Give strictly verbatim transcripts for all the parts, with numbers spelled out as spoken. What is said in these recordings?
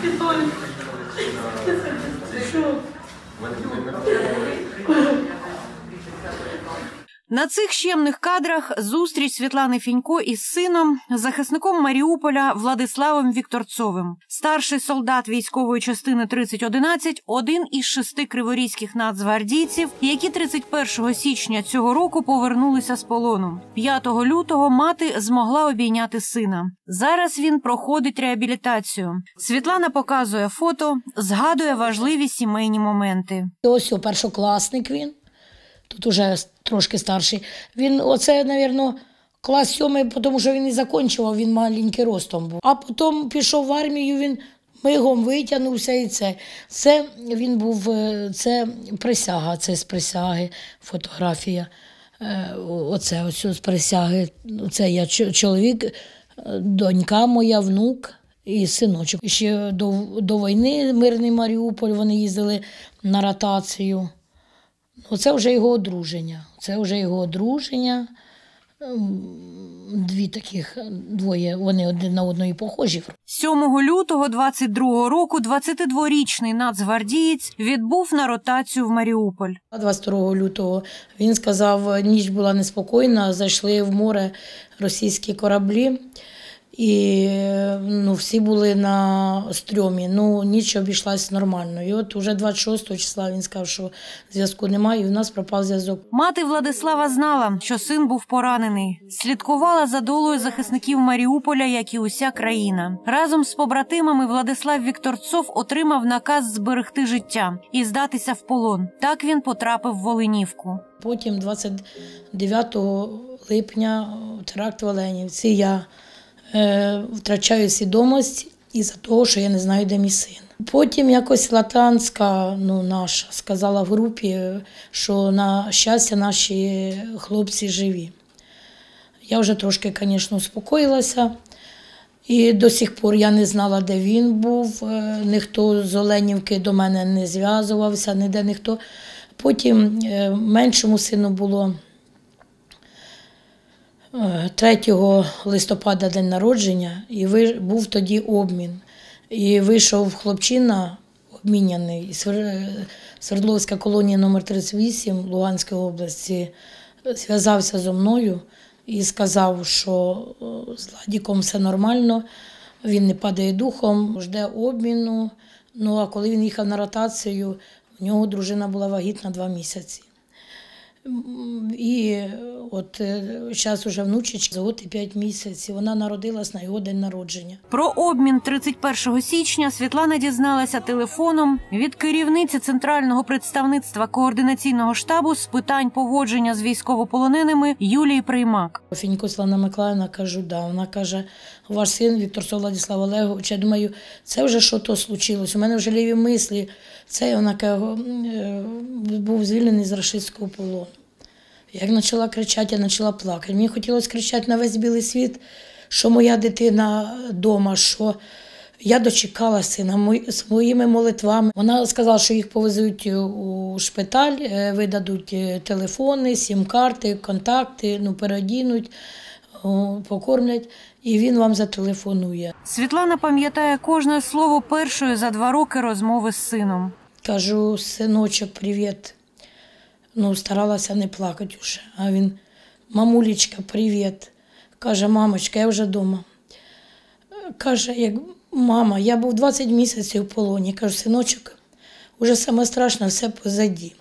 На цих щемних кадрах зустріч Світлани Фінько із сином, захисником Маріуполя Владиславом Вікторцовим. Старший солдат військової частини тридцять одинадцять – один із шести криворізьких нацгвардійців, які тридцять першого січня цього року повернулися з полону. п'ятого лютого мати змогла обійняти сина. Зараз він проходить реабілітацію. Світлана показує фото, згадує важливі сімейні моменти. Ось першокласник він. Тут уже трошки старший. Він, оце, мабуть, клас сьомий, тому що він і закінчував, він маленький ростом був. А потім пішов в армію, він мигом витягнувся і це. Це він був, це присяга, це з присяги, фотографія. Оце, ось з присяги. Це я чоловік, донька моя, внук і синочок. Ще до, до війни мирний Маріуполь, вони їздили на ротацію. Оце вже його одруження. Це вже його одруження. Дві таких, двоє, вони один на одної похожі. сьомого лютого двадцять другого року двадцятидворічний нацгвардієць відбув на ротацію в Маріуполь. двадцять другого лютого він сказав, ніч була неспокійна, зайшли в море російські кораблі. І ну, всі були на стрьомі, ну ніч обійшлась нормально. І от уже двадцять шостого числа він сказав, що зв'язку немає, і в нас пропав зв'язок. Мати Владислава знала, що син був поранений. Слідкувала за долею захисників Маріуполя, як і уся країна. Разом з побратимами Владислав Вікторцов отримав наказ зберегти життя і здатися в полон. Так він потрапив в Волинівку. Потім двадцять дев'ятого липня теракт в Оленівці. Я втрачаю свідомість із-за того, що я не знаю, де мій син. Потім якось Латанська, ну, наша, сказала в групі, що на щастя наші хлопці живі. Я вже трошки, звісно, успокоїлася. І до сих пор я не знала, де він був. Ніхто з Оленівки до мене не зв'язувався, ніде ніхто. Потім меншому сину було третього листопада день народження, і був тоді обмін. І вийшов хлопчина обміняний із Свердловська колонія номер тридцять вісім Луганської області, зв'язався зі мною і сказав, що з Ладіком все нормально, він не падає духом, жде обміну. Ну а коли він їхав на ротацію, у нього дружина була вагітна два місяці. І от зараз вже внучечка, от і п'ять місяців, вона народилась на його день народження. Про обмін тридцять першого січня Світлана дізналася телефоном від керівниці Центрального представництва координаційного штабу з питань поводження з військовополоненими Юлії Приймак. Фінько Світлана Миколаївна, кажу, да. Вона каже, ваш син Вікторцов Владислав Олегович. Я думаю, це вже що то случилось. У мене вже ліві мислі. Це, вона каже, був звільнений з рашистського полону. Як почала кричати, я почала плакати. Мені хотілося кричати на весь білий світ, що моя дитина вдома, що я дочекала сина своїми молитвами. Вона сказала, що їх повезуть у шпиталь, видадуть телефони, сім-карти, контакти, ну, переодінуть, покормлять, і він вам зателефонує. Світлана пам'ятає кожне слово першої за два роки розмови з сином. Кажу, синочок, привіт. Ну, старалася не плакати вже. А він, мамулечка, привіт. Каже, мамочка, я вже вдома. Каже, як, мама, я був двадцять місяців в полоні. Кажу, синочок, вже саме страшне, все позаді.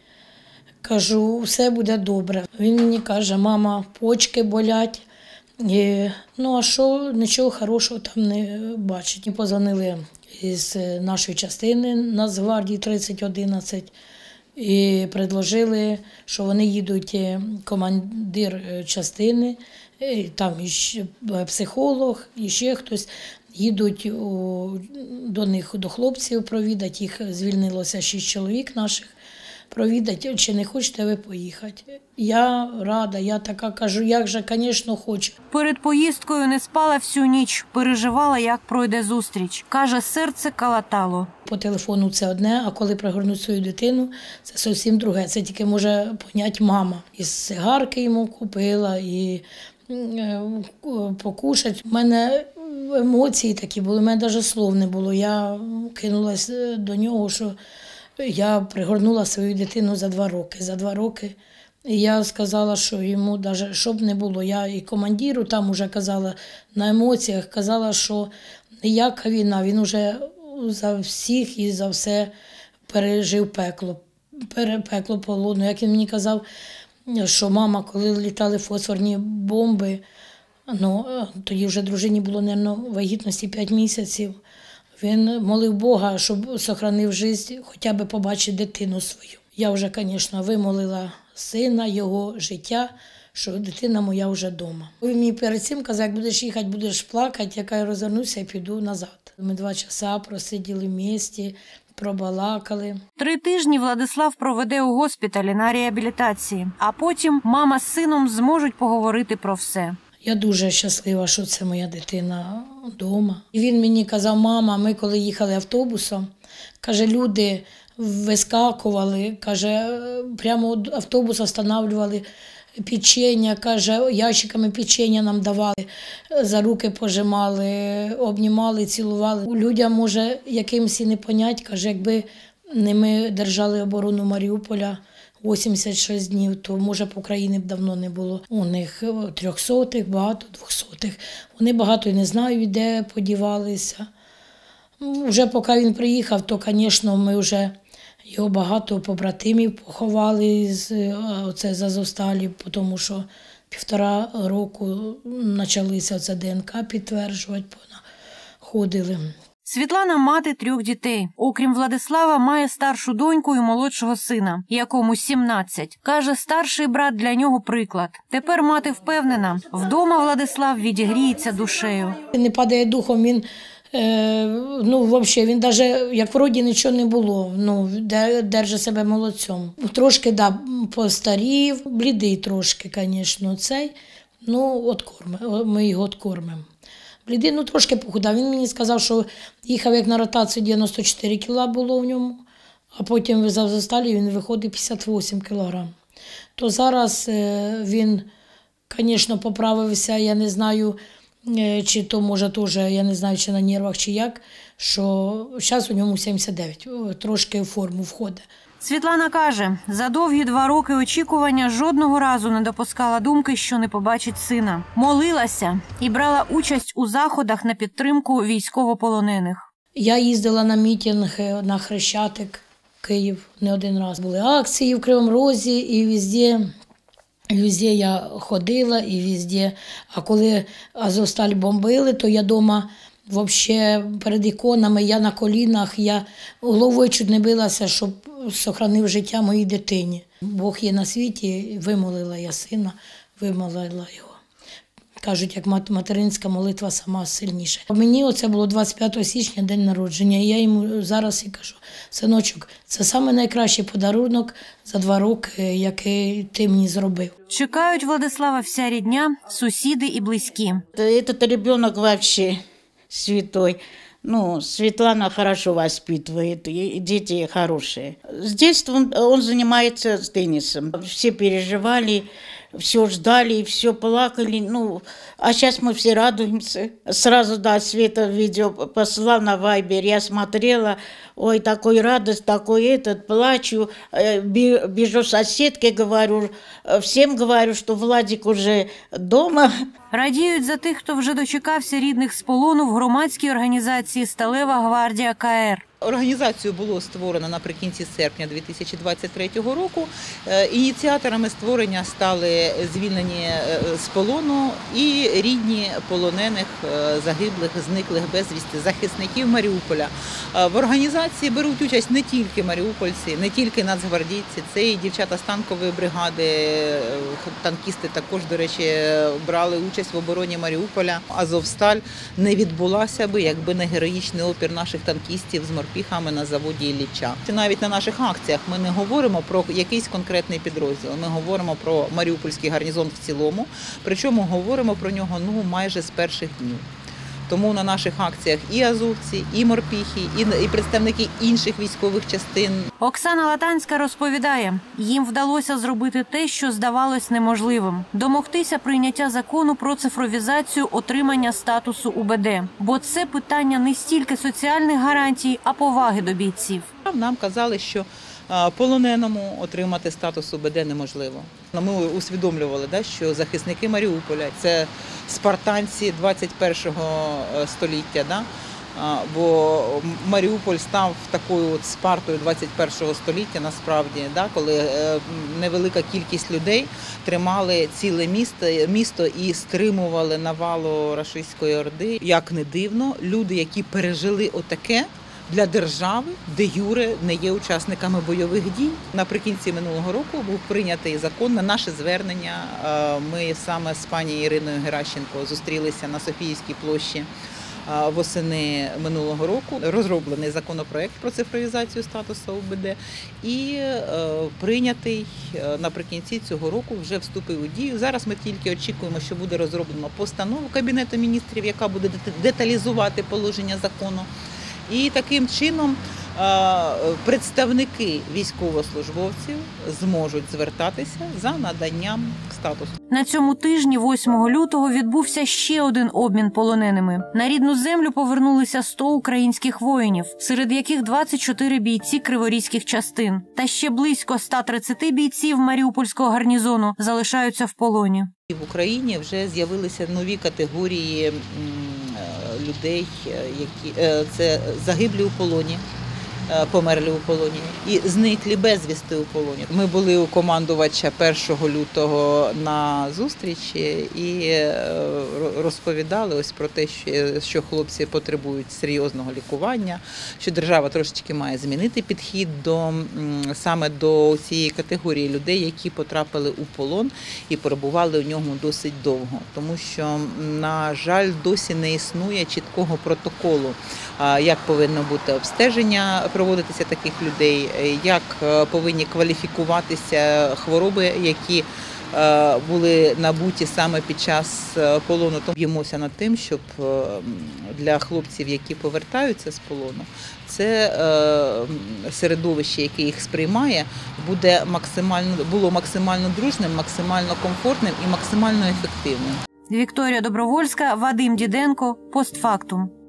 Кажу, все буде добре. Він мені каже, мама, почки болять. І, ну, а що, нічого хорошого там не бачить. І позвонили із нашої частини Нацгвардії тридцять одинадцять і предложили, що вони їдуть, командир частини, там і психолог, і ще хтось, їдуть у, до них, до хлопців провідати, їх звільнилося шість чоловік наших, провідати, чи не хочете ви поїхати. Я рада, я така кажу, як же, звісно, хочу. Перед поїздкою не спала всю ніч, переживала, як пройде зустріч. Каже, серце калатало. По телефону це одне, а коли пригорнуть свою дитину, це зовсім друге. Це тільки може поняти мама. І сигарки йому купила, і покушати. У мене емоції такі були, у мене навіть слов не було. Я кинулася до нього, що я пригорнула свою дитину за два роки. За два роки і я сказала, що йому, навіть, щоб не було, я і командиру там вже казала на емоціях, казала, що ніяка війна, він вже за всіх і за все пережив пекло, пекло полону. Як він мені казав, що мама, коли літали фосфорні бомби, ну, тоді вже дружині було, мабуть, вагітності п'ять місяців, він молив Бога, щоб сохранив життя, хоча б побачити дитину свою. Я вже, звісно, вимолила сина, його життя, що дитина моя вже вдома. Він мені перед цим казав, як будеш їхати, будеш плакати, яка я розвернуся і піду назад. Ми два часа просиділи в місті, пробалакали. Три тижні Владислав проведе у госпіталі на реабілітації, а потім мама з сином зможуть поговорити про все. Я дуже щаслива, що це моя дитина вдома. І він мені казав, мама, ми коли їхали автобусом, каже, люди вискакували, каже, прямо автобус останавливали, печення, каже, ящиками печення нам давали, за руки пожимали, обнімали, цілували. Людям, може, якимось і не понять, каже, якби не ми держали оборону Маріуполя вісімдесят шість днів, то, може, по Україні б давно не було. У них трьохсотих, багато двохсотих. Вони багато і не знають, де подівалися. Вже поки він приїхав, то, звісно, ми вже його багато побратимів поховали з оце з Азовсталі, тому що півтора року почалися це ДНК підтверджувати, ходили. Світлана – мати трьох дітей. Окрім Владислава, має старшу доньку і молодшого сина, якому сімнадцять. Каже, старший брат для нього приклад. Тепер мати впевнена, вдома Владислав відігріється душею. Він не падає духом, він, е, ну, взагалі, він навіть, як вроді нічого не було, ну, держить себе молодцем. Трошки, да, постарів, блідий трошки, звісно, цей, ну, от корми, ми його откормимо. Блідий, ну, трошки похудав. Він мені сказав, що їхав як на ротацію, дев'яносто чотири кіла було в ньому, а потім в Азовсталі він виходить п'ятдесят вісім кілограм. То зараз він, звісно, поправився, я не знаю, чи то, може, теж, я не знаю, чи на нервах, чи як, що зараз у ньому сімдесят дев'ять, трошки в форму входить. Світлана каже, за довгі два роки очікування жодного разу не допускала думки, що не побачить сина. Молилася і брала участь у заходах на підтримку військовополонених. Я їздила на мітинг на Хрещатик, Київ, не один раз. Були акції в Кривому Розі і везде, і везде я ходила, і везде. А коли Азовсталь бомбили, то я вдома взагалі перед іконами, я на колінах, я головою чуть не билася, щоб сохранив життя моїй дитині. Бог є на світі, вимолила я сина, вимолила його. Кажуть, як материнська молитва сама сильніша. Мені оце було двадцять п'ятого січня, день народження, і я йому зараз і кажу, синочок, це найкращий подарунок за два роки, який ти мені зробив. Чекають Владислава вся рідня, сусіди і близькі. Этот ребенок вообще святой. Ну, Светлана хорошо воспитывает, и дети хорошие. С детства он, он занимается теннисом. Все переживали, все ждали, все плакали. Ну, а сейчас мы все радуемся. Сразу, да, Света видео послала на Вайбер, я смотрела, ой, такой радость, такой этот, плачу, бежу соседке, говорю, всем говорю, что Владик уже дома. Радіють за тих, хто вже дочекався рідних з полону в громадській організації «Сталева гвардія КР». Організацію було створено наприкінці серпня дві тисячі двадцять третього року. Ініціаторами створення стали звільнені з полону і рідні полонених, загиблих, зниклих безвісти захисників Маріуполя. В організації беруть участь не тільки маріупольці, не тільки нацгвардійці, це і дівчата з танкової бригади, танкісти також, до речі, брали участь в обороні Маріуполя. Азовсталь не відбулася би, якби не героїчний опір наших танкістів з морпіхами на заводі Ілліча. Навіть на наших акціях ми не говоримо про якийсь конкретний підрозділ, ми говоримо про Маріупольський гарнізон в цілому, причому говоримо про нього ну, майже з перших днів. Тому на наших акціях і азовці, і морпіхи, і, і представники інших військових частин. Оксана Латанська розповідає, їм вдалося зробити те, що здавалось неможливим – домогтися прийняття закону про цифровізацію отримання статусу УБД. Бо це питання не стільки соціальних гарантій, а поваги до бійців. Нам казали, що полоненому отримати статус УБД неможливо. Ми усвідомлювали, що захисники Маріуполя – це спартанці двадцять першого століття. Бо Маріуполь став такою от Спартою двадцять першого століття насправді, коли невелика кількість людей тримали ціле місто, місто і стримували навалу рашистської орди. Як не дивно, люди, які пережили отаке, для держави, де юре не є учасниками бойових дій. Наприкінці минулого року був прийнятий закон на наше звернення. Ми саме з пані Іриною Геращенко зустрілися на Софіївській площі восени минулого року. Розроблений законопроект про цифровізацію статусу УБД і прийнятий наприкінці цього року, вже вступив у дію. Зараз ми тільки очікуємо, що буде розроблено постанову Кабінету міністрів, яка буде деталізувати положення закону. І таким чином представники військовослужбовців зможуть звертатися за наданням статусу. На цьому тижні, восьмого лютого, відбувся ще один обмін полоненими. На рідну землю повернулися сто українських воїнів, серед яких двадцять чотири бійці криворізьких частин. Та ще близько ста тридцяти бійців Маріупольського гарнізону залишаються в полоні. В Україні вже з'явилися нові категорії людей, які це загиблі у полоні, померлі у полоні і зниклі безвісти у полоні. Ми були у командувача першого лютого на зустрічі і розповідали ось про те, що хлопці потребують серйозного лікування, що держава трошечки має змінити підхід до саме до цієї категорії людей, які потрапили у полон і перебували у ньому досить довго. Тому що, на жаль, досі не існує чіткого протоколу, як повинно бути обстеження проводитися таких людей, як повинні кваліфікуватися хвороби, які були набуті саме під час полону. Тому б'ємося над тим, щоб для хлопців, які повертаються з полону, це середовище, яке їх сприймає, буде максимально, було максимально дружним, максимально комфортним і максимально ефективним. Вікторія Добровольська, Вадим Діденко, постфактум.